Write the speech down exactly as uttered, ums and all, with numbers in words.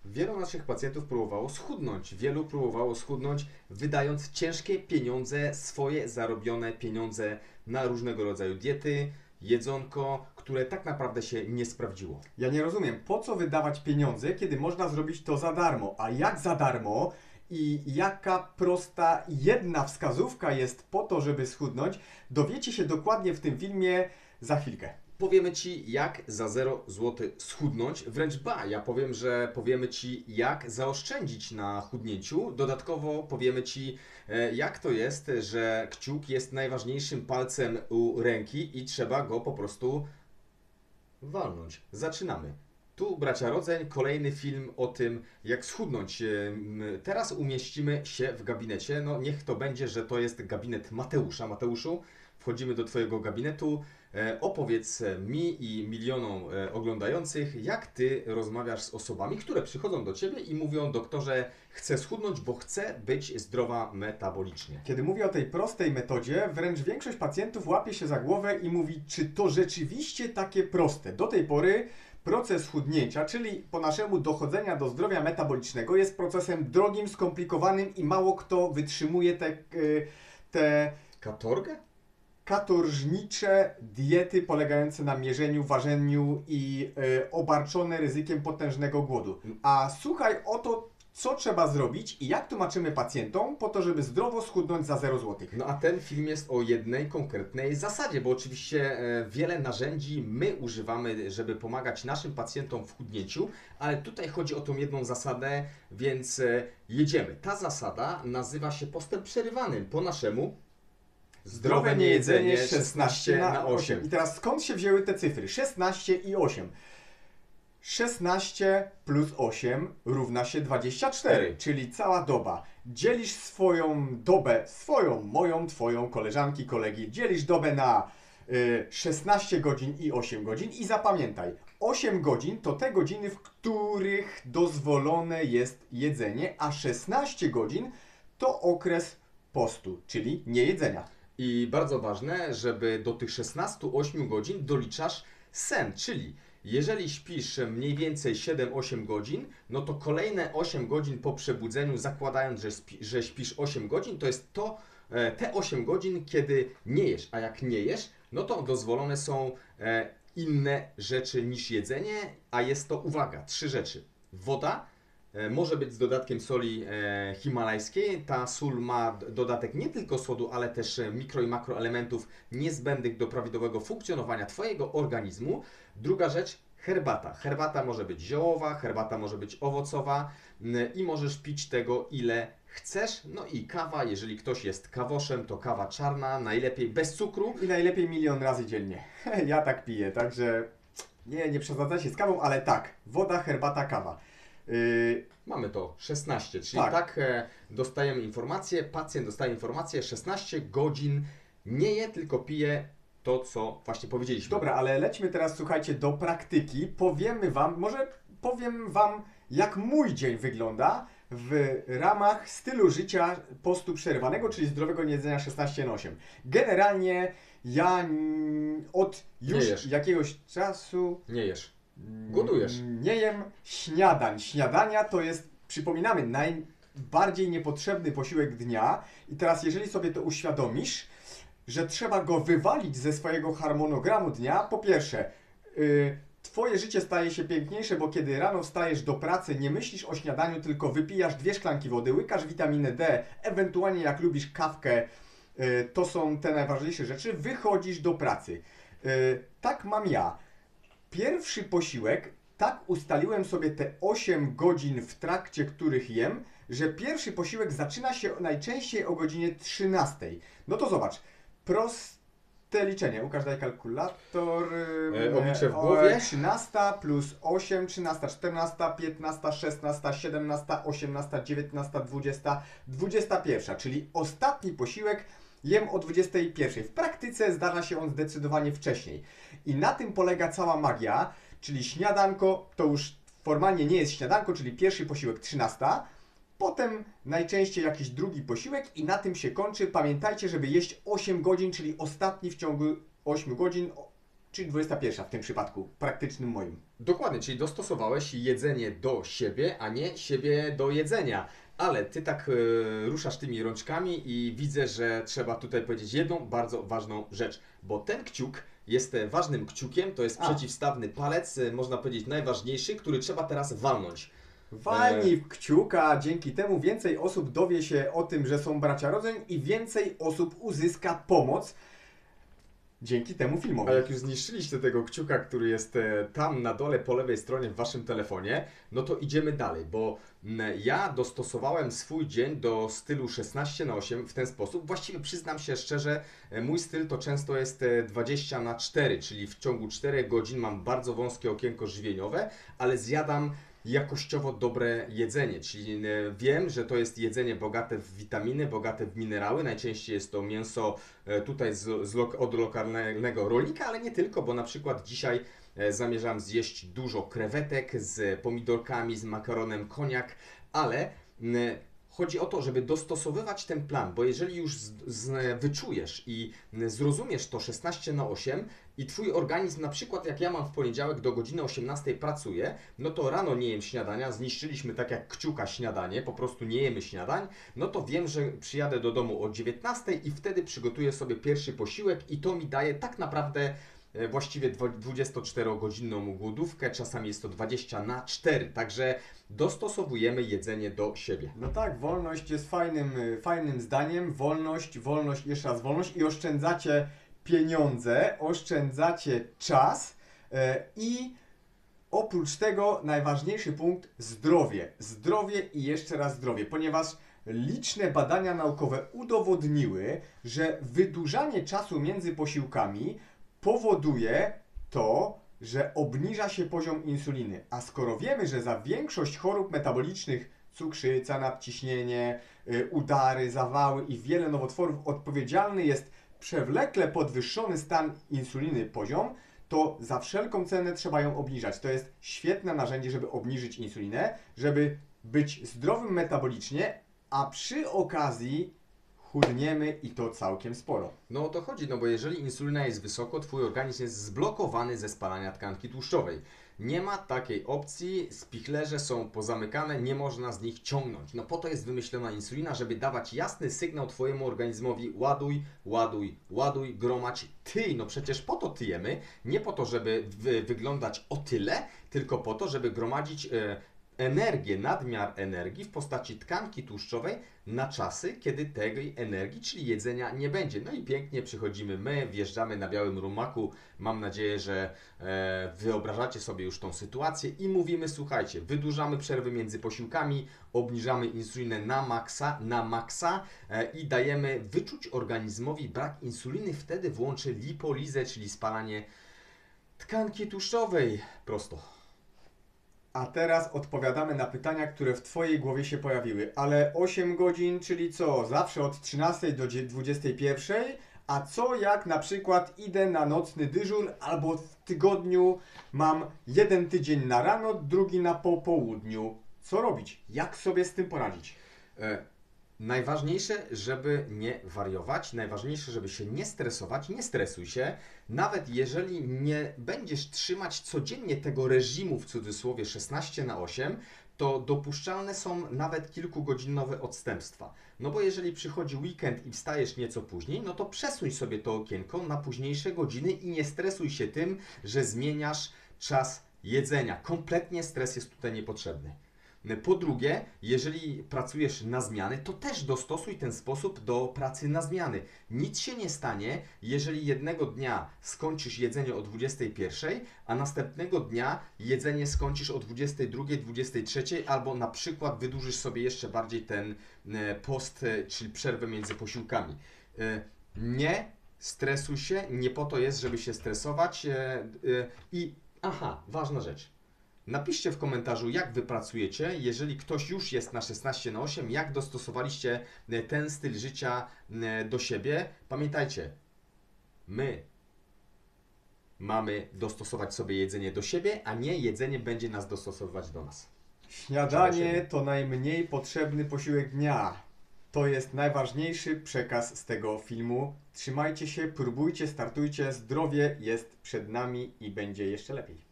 Wielu naszych pacjentów próbowało schudnąć. Wielu próbowało schudnąć, wydając ciężkie pieniądze, swoje zarobione pieniądze na różnego rodzaju diety, jedzonko, które tak naprawdę się nie sprawdziło. Ja nie rozumiem, po co wydawać pieniądze, kiedy można zrobić to za darmo? A jak za darmo i jaka prosta jedna wskazówka jest po to, żeby schudnąć, dowiecie się dokładnie w tym filmie za chwilkę. Powiemy Ci, jak za zero złotych schudnąć, wręcz ba, ja powiem, że powiemy Ci, jak zaoszczędzić na chudnięciu. Dodatkowo powiemy Ci, e, jak to jest, że kciuk jest najważniejszym palcem u ręki i trzeba go po prostu walnąć. Zaczynamy. Tu, bracia Rodzeń, kolejny film o tym, jak schudnąć. E, m, Teraz umieścimy się w gabinecie. No niech to będzie, że to jest gabinet Mateusza. Mateuszu, wchodzimy do Twojego gabinetu. E, Opowiedz mi i milionom e, oglądających, jak Ty rozmawiasz z osobami, które przychodzą do Ciebie i mówią: doktorze, chcę schudnąć, bo chcę być zdrowa metabolicznie. Kiedy mówię o tej prostej metodzie, wręcz większość pacjentów łapie się za głowę i mówi, czy to rzeczywiście takie proste. Do tej pory proces chudnięcia, czyli po naszemu dochodzenia do zdrowia metabolicznego, jest procesem drogim, skomplikowanym i mało kto wytrzymuje te, te Katorgę? katorżnicze diety polegające na mierzeniu, ważeniu i y, obarczone ryzykiem potężnego głodu. A słuchaj o to, co trzeba zrobić i jak tłumaczymy pacjentom po to, żeby zdrowo schudnąć za zero złotych. No a ten film jest o jednej konkretnej zasadzie, bo oczywiście e, wiele narzędzi my używamy, żeby pomagać naszym pacjentom w chudnięciu, ale tutaj chodzi o tą jedną zasadę, więc e, jedziemy. Ta zasada nazywa się postęp przerywany, po naszemu zdrowe niejedzenie szesnaście na osiem. I teraz skąd się wzięły te cyfry? szesnaście i osiem. szesnaście plus osiem równa się dwadzieścia cztery, czyli cała doba. Dzielisz swoją dobę, swoją, moją, twoją, koleżanki, kolegi, dzielisz dobę na y, szesnaście godzin i osiem godzin i zapamiętaj, osiem godzin to te godziny, w których dozwolone jest jedzenie, a szesnaście godzin to okres postu, czyli niejedzenia. I bardzo ważne, żeby do tych szesnastu ośmiu godzin doliczasz sen, czyli jeżeli śpisz mniej więcej siedem osiem godzin, no to kolejne osiem godzin po przebudzeniu, zakładając, że, spi, że śpisz osiem godzin, to jest to e, te osiem godzin, kiedy nie jesz. A jak nie jesz, no to dozwolone są e, inne rzeczy niż jedzenie, a jest to, uwaga, trzy rzeczy. Woda, e, może być z dodatkiem soli e, himalajskiej. Ta sól ma dodatek nie tylko sodu, ale też mikro i makroelementów niezbędnych do prawidłowego funkcjonowania Twojego organizmu. Druga rzecz, herbata. Herbata może być ziołowa, herbata może być owocowa i możesz pić tego ile chcesz. No i kawa, jeżeli ktoś jest kawoszem, to kawa czarna, najlepiej bez cukru. I najlepiej milion razy dziennie. Ja tak piję, także nie, nie przesadzajcie z kawą, ale tak, woda, herbata, kawa. Yy, Mamy to szesnaście, czyli Tak. tak, e, dostajemy informację, pacjent dostaje informację, szesnaście godzin nie je, tylko pije to, co właśnie powiedzieliśmy. Dobra, ale lećmy teraz, słuchajcie, do praktyki. Powiemy Wam, może powiem Wam, jak mój dzień wygląda w ramach stylu życia postu przerywanego, czyli zdrowego niejedzenia szesnaście na osiem. Generalnie ja mm, od Nie już jesz. jakiegoś czasu Nie jesz. Głodujesz. mm, nie jem śniadań. Śniadania to jest, przypominamy, najbardziej niepotrzebny posiłek dnia. I teraz, jeżeli sobie to uświadomisz, że trzeba go wywalić ze swojego harmonogramu dnia. Po pierwsze, yy, Twoje życie staje się piękniejsze, bo kiedy rano wstajesz do pracy, nie myślisz o śniadaniu, tylko wypijasz dwie szklanki wody, łykasz witaminę D, ewentualnie jak lubisz kawkę, yy, to są te najważniejsze rzeczy, wychodzisz do pracy. Yy, tak mam ja. Pierwszy posiłek, tak ustaliłem sobie te osiem godzin, w trakcie których jem, że pierwszy posiłek zaczyna się najczęściej o godzinie trzynastej. No to zobacz. Proste liczenie. Łukasz, daj kalkulator. E, obliczę w głowie. trzynasta plus osiem, trzynasta, czternasta, piętnasta, szesnasta, siedemnasta, osiemnasta, dziewiętnasta, dwudziesta, dwudziesta pierwsza, czyli ostatni posiłek jem o dwudziestej pierwszej. W praktyce zdarza się on zdecydowanie wcześniej. I na tym polega cała magia, czyli śniadanko to już formalnie nie jest śniadanko, czyli pierwszy posiłek trzynasta. Potem najczęściej jakiś drugi posiłek i na tym się kończy. Pamiętajcie, żeby jeść osiem godzin, czyli ostatni w ciągu ośmiu godzin czyli dwudziesta pierwsza w tym przypadku, praktycznym moim. Dokładnie, czyli dostosowałeś jedzenie do siebie, a nie siebie do jedzenia. Ale ty tak e, ruszasz tymi rączkami i widzę, że trzeba tutaj powiedzieć jedną bardzo ważną rzecz, bo ten kciuk jest e, ważnym kciukiem, to jest A. przeciwstawny palec, e, można powiedzieć najważniejszy, który trzeba teraz walnąć. Walnij w kciuka, dzięki temu więcej osób dowie się o tym, że są bracia rodzeń i więcej osób uzyska pomoc dzięki temu filmowi. A jak już zniszczyliście tego kciuka, który jest e, tam na dole po lewej stronie w waszym telefonie, no to idziemy dalej, bo m, ja dostosowałem swój dzień do stylu szesnaście na osiem w ten sposób. Właściwie przyznam się szczerze, e, mój styl to często jest e, dwadzieścia na cztery, czyli w ciągu czterech godzin mam bardzo wąskie okienko żywieniowe, ale zjadam jakościowo dobre jedzenie, czyli e, wiem, że to jest jedzenie bogate w witaminy, bogate w minerały, najczęściej jest to mięso e, tutaj z, z, lo- od lokalnego rolnika, ale nie tylko, bo na przykład dzisiaj e, zamierzam zjeść dużo krewetek z pomidorkami, z makaronem koniak, ale m, chodzi o to, żeby dostosowywać ten plan, bo jeżeli już z, z, wyczujesz i m, zrozumiesz to szesnaście na osiem i Twój organizm, na przykład jak ja mam w poniedziałek do godziny osiemnastej pracuje, no to rano nie jem śniadania, zniszczyliśmy tak jak kciuka śniadanie, po prostu nie jemy śniadań, no to wiem, że przyjadę do domu o dziewiętnastej i wtedy przygotuję sobie pierwszy posiłek i to mi daje tak naprawdę e, właściwie dwudziestoczterogodzinną głodówkę, czasami jest to dwadzieścia na cztery, także dostosowujemy jedzenie do siebie. No tak, wolność jest fajnym, y, fajnym zdaniem. Wolność, wolność, jeszcze raz wolność i oszczędzacie pieniądze, oszczędzacie czas e, i oprócz tego najważniejszy punkt zdrowie. Zdrowie i jeszcze raz zdrowie, ponieważ liczne badania naukowe udowodniły, że wydłużanie czasu między posiłkami powoduje to, że obniża się poziom insuliny. A skoro wiemy, że za większość chorób metabolicznych, cukrzyca, nadciśnienie, y, udary, zawały i wiele nowotworów odpowiedzialny jest przewlekle podwyższony stan insuliny poziom, to za wszelką cenę trzeba ją obniżać. To jest świetne narzędzie, żeby obniżyć insulinę, żeby być zdrowym metabolicznie, a przy okazji chudniemy i to całkiem sporo. No o to chodzi, no bo jeżeli insulina jest wysoko, Twój organizm jest zblokowany ze spalania tkanki tłuszczowej. Nie ma takiej opcji, spichlerze są pozamykane, nie można z nich ciągnąć. No po to jest wymyślona insulina, żeby dawać jasny sygnał Twojemu organizmowi ładuj, ładuj, ładuj, gromadź, tyj. No przecież po to tyjemy, nie po to, żeby wy wyglądać o tyle, tylko po to, żeby gromadzić e, energię, nadmiar energii w postaci tkanki tłuszczowej na czasy, kiedy tej energii, czyli jedzenia, nie będzie. No i pięknie przychodzimy my, wjeżdżamy na białym rumaku. Mam nadzieję, że e, wyobrażacie sobie już tą sytuację i mówimy, słuchajcie, wydłużamy przerwy między posiłkami, obniżamy insulinę na maksa, na maksa e, i dajemy wyczuć organizmowi brak insuliny. Wtedy włączy lipolizę, czyli spalanie tkanki tłuszczowej. Prosto. A teraz odpowiadamy na pytania, które w Twojej głowie się pojawiły. Ale osiem godzin, czyli co? Zawsze od trzynastej do dwudziestej pierwszej? A co jak na przykład idę na nocny dyżur albo w tygodniu mam jeden tydzień na rano, drugi na po południu? Co robić? Jak sobie z tym poradzić? E, Najważniejsze, żeby nie wariować, najważniejsze, żeby się nie stresować, nie stresuj się. Nawet jeżeli nie będziesz trzymać codziennie tego reżimu, w cudzysłowie szesnaście na osiem, to dopuszczalne są nawet kilkugodzinnowe odstępstwa. No bo jeżeli przychodzi weekend i wstajesz nieco później, no to przesuń sobie to okienko na późniejsze godziny i nie stresuj się tym, że zmieniasz czas jedzenia. Kompletnie stres jest tutaj niepotrzebny. Po drugie, jeżeli pracujesz na zmiany, to też dostosuj ten sposób do pracy na zmiany. Nic się nie stanie, jeżeli jednego dnia skończysz jedzenie o dwudziestej pierwszej, a następnego dnia jedzenie skończysz o dwudziestej drugiej, dwudziestej trzeciej, albo na przykład wydłużysz sobie jeszcze bardziej ten post, czyli przerwę między posiłkami. Nie stresuj się, nie po to jest, żeby się stresować. I aha, ważna rzecz. Napiszcie w komentarzu, jak Wy pracujecie, jeżeli ktoś już jest na szesnaście na osiem, jak dostosowaliście ten styl życia do siebie. Pamiętajcie, my mamy dostosować sobie jedzenie do siebie, a nie jedzenie będzie nas dostosowywać do nas. Śniadanie to najmniej potrzebny posiłek dnia. To jest najważniejszy przekaz z tego filmu. Trzymajcie się, próbujcie, startujcie, zdrowie jest przed nami i będzie jeszcze lepiej.